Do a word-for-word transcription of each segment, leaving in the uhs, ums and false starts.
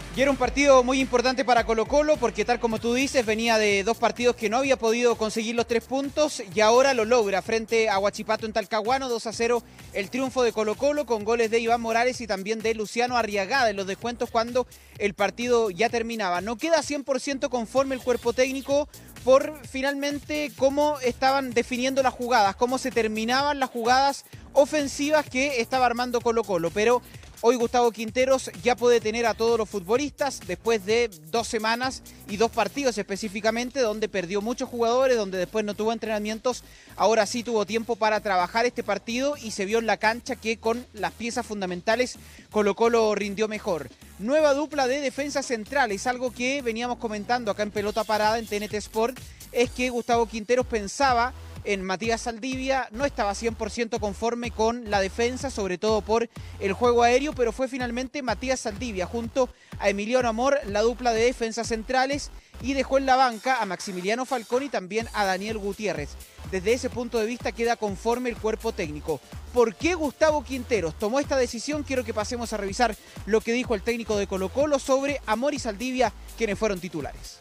Y era un partido muy importante para Colo-Colo porque, tal como tú dices, venía de dos partidos que no había podido conseguir los tres puntos y ahora lo logra frente a Huachipato en Talcahuano. dos a cero el triunfo de Colo-Colo con goles de Iván Morales y también de Luciano Arriagada en los descuentos cuando el partido ya terminaba. No queda cien por ciento conforme el cuerpo técnico por finalmente cómo estaban definiendo las jugadas, cómo se terminaban las jugadas ofensivas que estaba armando Colo-Colo, pero hoy Gustavo Quinteros ya puede tener a todos los futbolistas después de dos semanas y dos partidos específicamente, donde perdió muchos jugadores, donde después no tuvo entrenamientos. Ahora sí tuvo tiempo para trabajar este partido y se vio en la cancha que con las piezas fundamentales Colo-Colo rindió mejor. Nueva dupla de defensas centrales, algo que veníamos comentando acá en Pelota Parada en T N T Sport, es que Gustavo Quinteros pensaba en Matías Saldivia, no estaba cien por ciento conforme con la defensa, sobre todo por el juego aéreo, pero fue finalmente Matías Saldivia junto a Emiliano Amor, la dupla de defensas centrales, y dejó en la banca a Maximiliano Falcón y también a Daniel Gutiérrez. Desde ese punto de vista queda conforme el cuerpo técnico. ¿Por qué Gustavo Quinteros tomó esta decisión? Quiero que pasemos a revisar lo que dijo el técnico de Colo-Colo sobre Amor y Saldivia, quienes fueron titulares.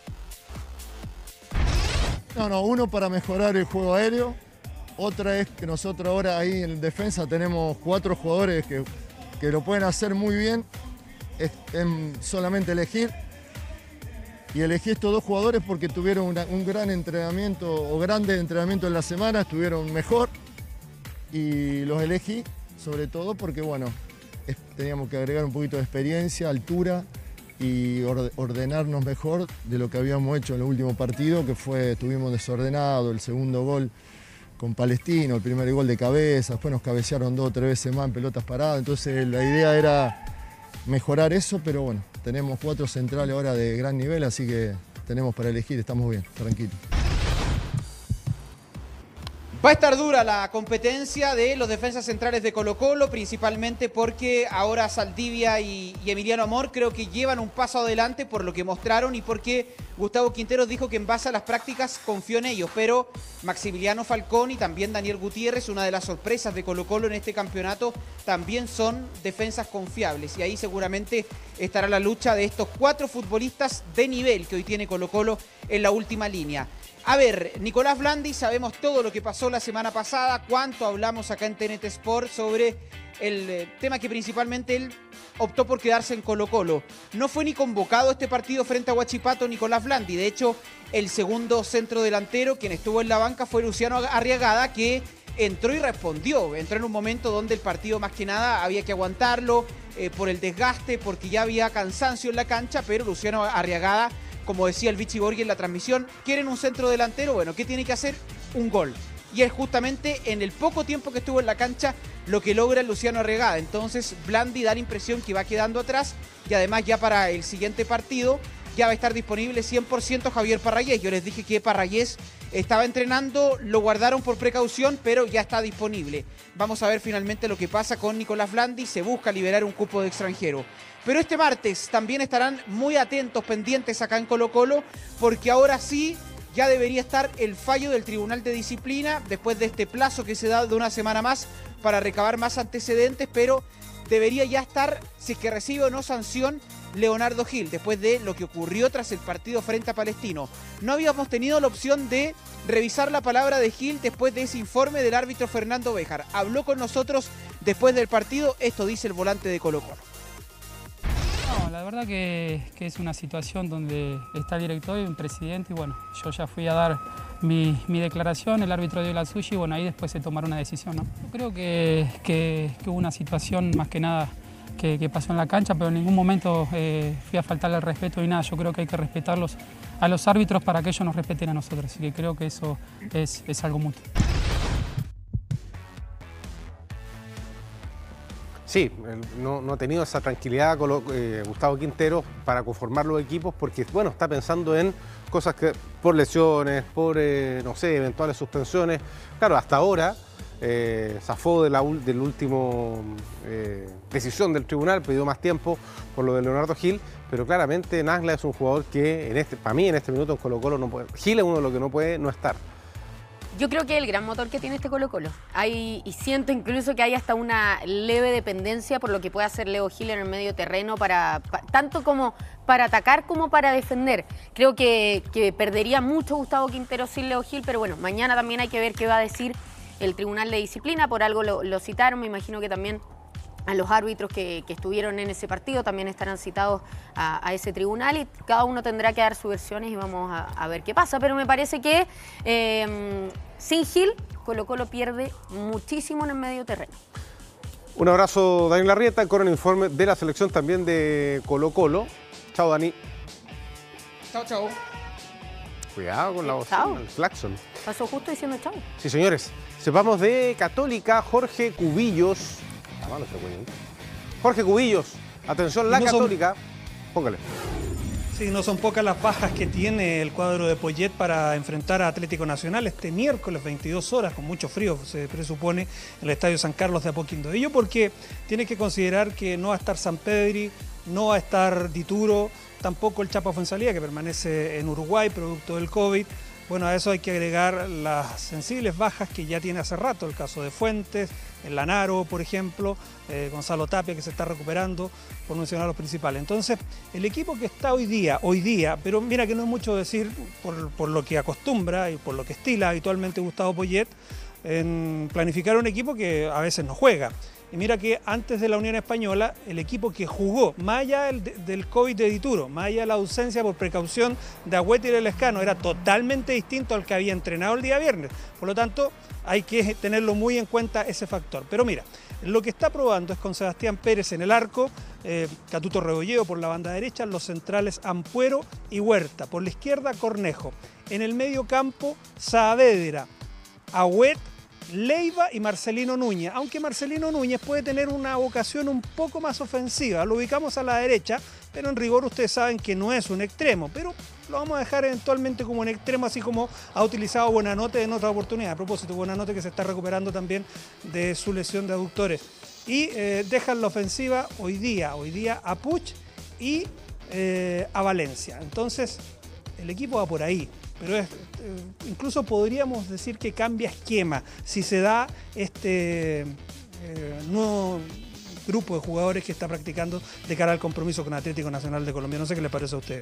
No, no, uno para mejorar el juego aéreo, otra es que nosotros ahora ahí en defensa tenemos cuatro jugadores que, que lo pueden hacer muy bien, es, es solamente elegir, y elegí estos dos jugadores porque tuvieron una, un gran entrenamiento o grandes entrenamientos en la semana, estuvieron mejor, y los elegí sobre todo porque, bueno, es, teníamos que agregar un poquito de experiencia, altura, y ordenarnos mejor de lo que habíamos hecho en el último partido, que fue, estuvimos desordenados, el segundo gol con Palestino, el primer gol de cabeza, después nos cabecearon dos o tres veces más en pelotas paradas, entonces la idea era mejorar eso, pero bueno, tenemos cuatro centrales ahora de gran nivel, así que tenemos para elegir, estamos bien, tranquilos. Va a estar dura la competencia de los defensas centrales de Colo-Colo, principalmente porque ahora Saldivia y, y Emiliano Amor creo que llevan un paso adelante por lo que mostraron y porque Gustavo Quinteros dijo que en base a las prácticas confió en ellos, pero Maximiliano Falcón y también Daniel Gutiérrez, una de las sorpresas de Colo-Colo en este campeonato, también son defensas confiables y ahí seguramente estará la lucha de estos cuatro futbolistas de nivel que hoy tiene Colo-Colo en la última línea. A ver, Nicolás Blandi, sabemos todo lo que pasó la semana pasada, cuánto hablamos acá en T N T Sport sobre el eh, tema que principalmente él optó por quedarse en Colo-Colo. No fue ni convocado este partido frente a Huachipato Nicolás Blandi, de hecho el segundo centro delantero, quien estuvo en la banca, fue Luciano Arriagada, que entró y respondió, entró en un momento donde el partido más que nada había que aguantarlo eh, por el desgaste, porque ya había cansancio en la cancha, pero Luciano Arriagada, como decía el Vichy Borghi en la transmisión, ¿quieren un centro delantero? Bueno, ¿qué tiene que hacer? Un gol. Y es justamente en el poco tiempo que estuvo en la cancha lo que logra Luciano Arriagada. Entonces Blandi da la impresión que va quedando atrás y además ya para el siguiente partido ya va a estar disponible cien por ciento Javier Parragués. Yo les dije que Parragués estaba entrenando, lo guardaron por precaución, pero ya está disponible. Vamos a ver finalmente lo que pasa con Nicolás Blandi. Se busca liberar un cupo de extranjero. Pero este martes también estarán muy atentos, pendientes acá en Colo-Colo, porque ahora sí ya debería estar el fallo del Tribunal de Disciplina después de este plazo que se da de una semana más para recabar más antecedentes, pero debería ya estar, si es que recibe o no sanción, Leonardo Gil, después de lo que ocurrió tras el partido frente a Palestino. No habíamos tenido la opción de revisar la palabra de Gil después de ese informe del árbitro Fernando Béjar. Habló con nosotros después del partido, esto dice el volante de Colo-Colo. No, la verdad que, que es una situación donde está el director y el presidente y bueno, yo ya fui a dar mi, mi declaración, el árbitro dio la suya y bueno, ahí después se tomará una decisión, ¿no? Yo creo que, que, que hubo una situación más que nada que, que pasó en la cancha, pero en ningún momento eh, fui a faltarle el respeto y nada. Yo creo que hay que respetarlos a los árbitros para que ellos nos respeten a nosotros, así que creo que eso es, es algo mutuo. Sí, no, no ha tenido esa tranquilidad con eh, Gustavo Quinteros para conformar los equipos porque, bueno, está pensando en cosas que por lesiones, por, eh, no sé, eventuales suspensiones. Claro, hasta ahora eh, zafó de la del último eh, decisión del tribunal, pidió más tiempo por lo de Leonardo Gil, pero claramente Nasla es un jugador que, en este, para mí, en este minuto en Colo-Colo no puede. Gil es uno de los que no puede no estar. Yo creo que es el gran motor que tiene este Colo-Colo. Hay, y siento incluso que hay hasta una leve dependencia por lo que puede hacer Leo Gil en el medio terreno, para, para, tanto como para atacar como para defender. Creo que, que perdería mucho Gustavo Quintero sin Leo Gil, pero bueno, mañana también hay que ver qué va a decir el Tribunal de Disciplina. Por algo lo, lo citaron, me imagino que también a los árbitros que, que estuvieron en ese partido también estarán citados a, a ese tribunal, y cada uno tendrá que dar sus versiones y vamos a, a ver qué pasa. Pero me parece que eh, sin Gil, Colo-Colo pierde muchísimo en el medio terreno. Un abrazo, Daniel Larrieta, con el informe de la selección también de Colo-Colo. Chao, Dani. Chao, chao. Cuidado con la bocina, el claxon. Pasó justo diciendo chao. Sí, señores. Sepamos de Católica, Jorge Cubillos. Jorge Cubillos, atención, la no Católica. Son... Póngale. Sí, no son pocas las bajas que tiene el cuadro de Poyet para enfrentar a Atlético Nacional este miércoles, veintidós horas, con mucho frío, se presupone, en el Estadio San Carlos de Apoquindo. Ello porque tiene que considerar que no va a estar Sampedri, no va a estar Dituro, tampoco el Chapa Fuenzalía, que permanece en Uruguay, producto del COVID. Bueno, a eso hay que agregar las sensibles bajas que ya tiene hace rato, el caso de Fuentes, el Lanaro, por ejemplo, eh, Gonzalo Tapia, que se está recuperando, por mencionar los principales. Entonces, el equipo que está hoy día, hoy día, pero mira que no es mucho decir por, por lo que acostumbra y por lo que estila habitualmente Gustavo Poyet, en planificar un equipo que a veces no juega. Y mira que antes de la Unión Española, el equipo que jugó, más allá del, del COVID de Dituro, más allá de la ausencia por precaución de Agüete y del Lescano, era totalmente distinto al que había entrenado el día viernes. Por lo tanto, hay que tenerlo muy en cuenta ese factor. Pero mira, lo que está probando es con Sebastián Pérez en el arco, eh, Catuto Rebolleo por la banda derecha, los centrales Ampuero y Huerta. Por la izquierda, Cornejo. En el medio campo, Saavedra, Agüet, Leiva y Marcelino Núñez, aunque Marcelino Núñez puede tener una vocación un poco más ofensiva. Lo ubicamos a la derecha, pero en rigor ustedes saben que no es un extremo, pero lo vamos a dejar eventualmente como un extremo, así como ha utilizado Buenanote en otra oportunidad. A propósito, Buenanote que se está recuperando también de su lesión de aductores. Y eh, dejan la ofensiva hoy día, hoy día a Puch y eh, a Valencia. Entonces, el equipo va por ahí. Pero es, eh, incluso podríamos decir que cambia esquema si se da este eh, nuevo grupo de jugadores que está practicando de cara al compromiso con Atlético Nacional de Colombia. No sé qué les parece a ustedes.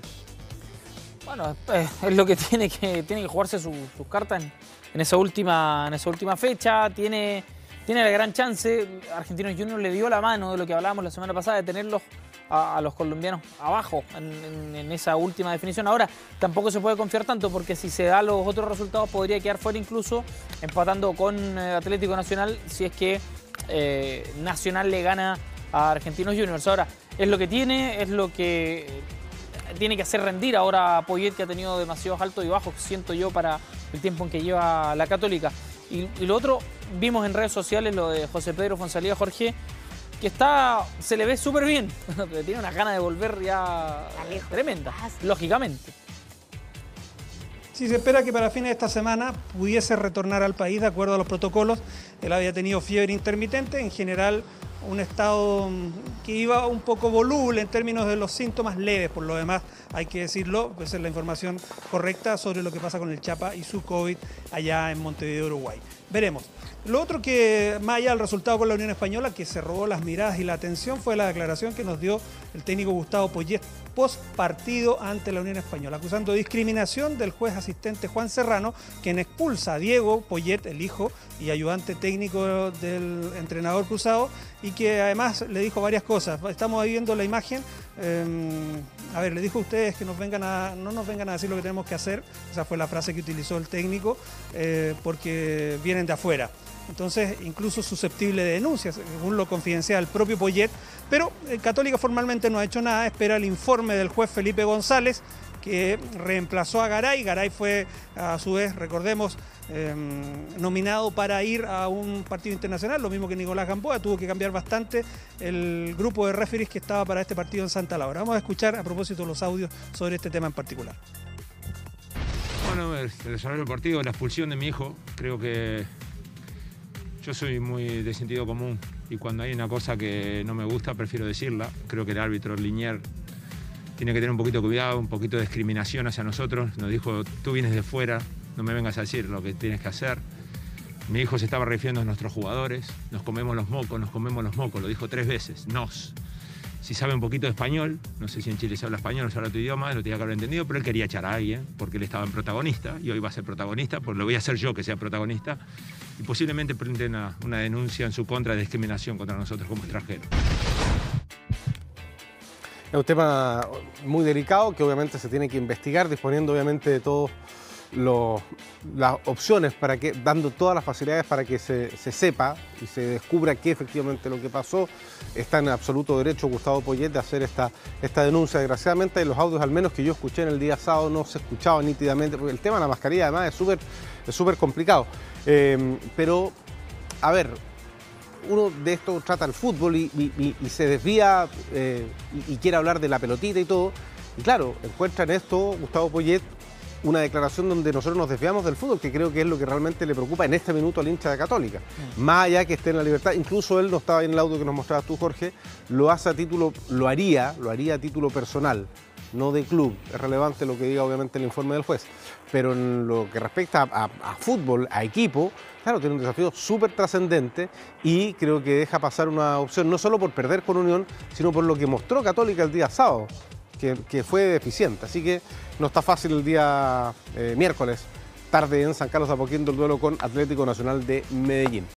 Bueno, es, es lo que tiene que, tiene que jugarse sus su cartas en, en, esa última, en esa última fecha. Tiene, tiene la gran chance. Argentinos Juniors le dio la mano de lo que hablábamos la semana pasada, de tenerlos a, a los colombianos abajo en, en, en esa última definición. Ahora, tampoco se puede confiar tanto, porque si se da los otros resultados podría quedar fuera, incluso empatando con eh, Atlético Nacional, si es que eh, Nacional le gana a Argentinos Juniors. Ahora, es lo que tiene, es lo que tiene que hacer rendir ahora a Poyet, que ha tenido demasiados altos y bajos, siento yo, para el tiempo en que lleva la Católica. Y, y lo otro, vimos en redes sociales lo de José Pedro Fuenzalía, Jorge, que está, se le ve súper bien, tiene una gana de volver ya tremenda, lógicamente. Sí, se espera que para fines de esta semana pudiese retornar al país de acuerdo a los protocolos. Él había tenido fiebre intermitente, en general un estado que iba un poco voluble en términos de los síntomas leves. Por lo demás, hay que decirlo, pues es la información correcta sobre lo que pasa con el Chapa y su COVID allá en Montevideo, Uruguay. Veremos. Lo otro que, más allá del resultado con la Unión Española, que se robó las miradas y la atención, fue la declaración que nos dio el técnico Gustavo Poyet post partido ante la Unión Española, acusando discriminación del juez asistente Juan Serrano, quien expulsa a Diego Poyet, el hijo y ayudante técnico del entrenador cruzado, y que además le dijo varias cosas. Estamos ahí viendo la imagen. Eh, a ver, le dijo a ustedes que nos vengan a, no nos vengan a decir lo que tenemos que hacer. Esa fue la frase que utilizó el técnico, eh, porque vienen de afuera. Entonces, incluso susceptible de denuncias, según lo confidencia el propio Poyet. Pero eh, Católica formalmente no ha hecho nada, espera el informe del juez Felipe González, que reemplazó a Garay. Garay fue, a su vez, recordemos, eh, nominado para ir a un partido internacional, lo mismo que Nicolás Gamboa. Tuvo que cambiar bastante el grupo de referees que estaba para este partido en Santa Laura. Vamos a escuchar a propósito los audios sobre este tema en particular. Bueno, el desarrollo del partido, la expulsión de mi hijo, creo que yo soy muy de sentido común, y cuando hay una cosa que no me gusta prefiero decirla. Creo que el árbitro Linier tiene que tener un poquito de cuidado, un poquito de discriminación hacia nosotros. Nos dijo, tú vienes de fuera, no me vengas a decir lo que tienes que hacer. Mi hijo se estaba refiriendo a nuestros jugadores, nos comemos los mocos, nos comemos los mocos, lo dijo tres veces, nos. Si sabe un poquito de español, no sé si en Chile se habla español o se habla tu idioma, lo tenía que haber entendido, pero él quería echar a alguien porque él estaba en protagonista y hoy va a ser protagonista, pues lo voy a hacer yo que sea protagonista y posiblemente presenten una, una denuncia en su contra de discriminación contra nosotros como extranjeros. Es un tema muy delicado que obviamente se tiene que investigar, disponiendo obviamente de todas las opciones, para que, dando todas las facilidades para que se, se sepa y se descubra qué efectivamente lo que pasó. Está en absoluto derecho Gustavo Poyet de hacer esta, esta denuncia. Desgraciadamente en los audios, al menos que yo escuché en el día sábado, no se escuchaba nítidamente, porque el tema de la mascarilla además es súper es súper complicado. Eh, pero, a ver, uno de esto trata el fútbol y, y, y se desvía eh, y, y quiere hablar de la pelotita y todo. Y claro, encuentra en esto Gustavo Poyet una declaración donde nosotros nos desviamos del fútbol, que creo que es lo que realmente le preocupa en este minuto al hincha de Católica. Mm. Más allá que esté en la libertad, incluso él no estaba en el audio que nos mostrabas tú, Jorge, lo hace a título, lo haría, lo haría a título personal, no de club. Es relevante lo que diga obviamente el informe del juez. Pero en lo que respecta a, a, a fútbol, a equipo, claro, tiene un desafío súper trascendente y creo que deja pasar una opción, no solo por perder con Unión, sino por lo que mostró Católica el día sábado, que, que fue deficiente. Así que no está fácil el día eh, miércoles, tarde en San Carlos de Apoquindo, el duelo con Atlético Nacional de Medellín.